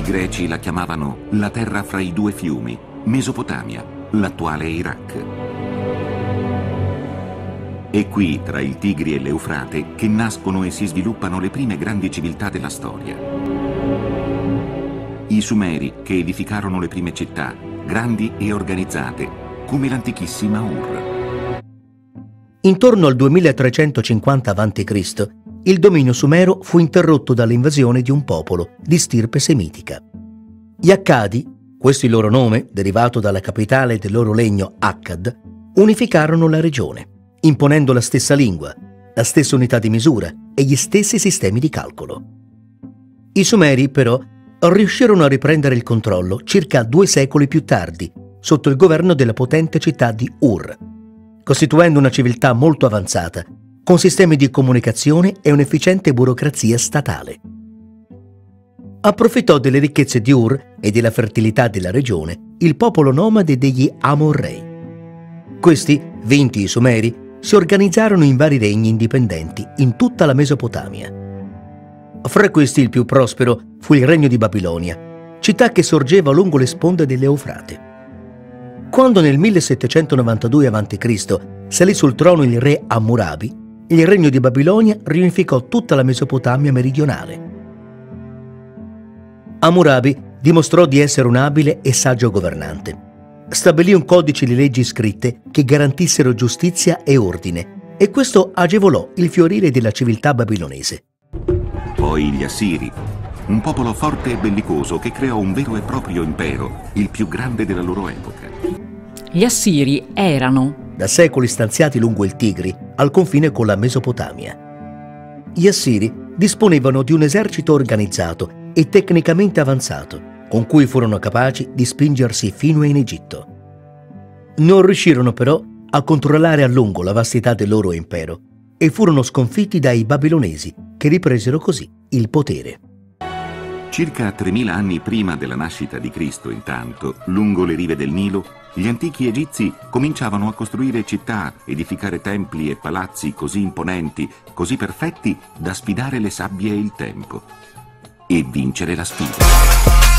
greci la chiamavano la terra fra i due fiumi, Mesopotamia, l'attuale Iraq. È qui, tra il Tigri e l'Eufrate, che nascono e si sviluppano le prime grandi civiltà della storia. I Sumeri, che edificarono le prime città, grandi e organizzate, come l'antichissima Ur. Intorno al 2350 a.C., il dominio sumero fu interrotto dall'invasione di un popolo di stirpe semitica. Gli Accadi, questo il loro nome, derivato dalla capitale del loro regno Akkad, unificarono la regione, imponendo la stessa lingua, la stessa unità di misura e gli stessi sistemi di calcolo. I Sumeri, però, riuscirono a riprendere il controllo circa 2 secoli più tardi, sotto il governo della potente città di Ur, costituendo una civiltà molto avanzata, con sistemi di comunicazione e un'efficiente burocrazia statale. Approfittò delle ricchezze di Ur e della fertilità della regione il popolo nomade degli Amorrei. Questi, vinti i Sumeri, si organizzarono in vari regni indipendenti in tutta la Mesopotamia. Fra questi il più prospero fu il regno di Babilonia, città che sorgeva lungo le sponde dell'Eufrate. Quando nel 1792 a.C. salì sul trono il re Hammurabi, il regno di Babilonia riunificò tutta la Mesopotamia meridionale. Hammurabi dimostrò di essere un abile e saggio governante. Stabilì un codice di leggi scritte che garantissero giustizia e ordine, e questo agevolò il fiorire della civiltà babilonese. Poi gli Assiri, un popolo forte e bellicoso che creò un vero e proprio impero, il più grande della loro epoca. Gli Assiri erano da secoli stanziati lungo il Tigri, al confine con la Mesopotamia. Gli Assiri disponevano di un esercito organizzato e tecnicamente avanzato, con cui furono capaci di spingersi fino in Egitto. Non riuscirono però a controllare a lungo la vastità del loro impero e furono sconfitti dai babilonesi, che ripresero così il potere. Circa 3000 anni prima della nascita di Cristo, intanto, lungo le rive del Nilo, gli antichi egizi cominciavano a costruire città, edificare templi e palazzi così imponenti, così perfetti da sfidare le sabbie e il tempo e vincere la sfida.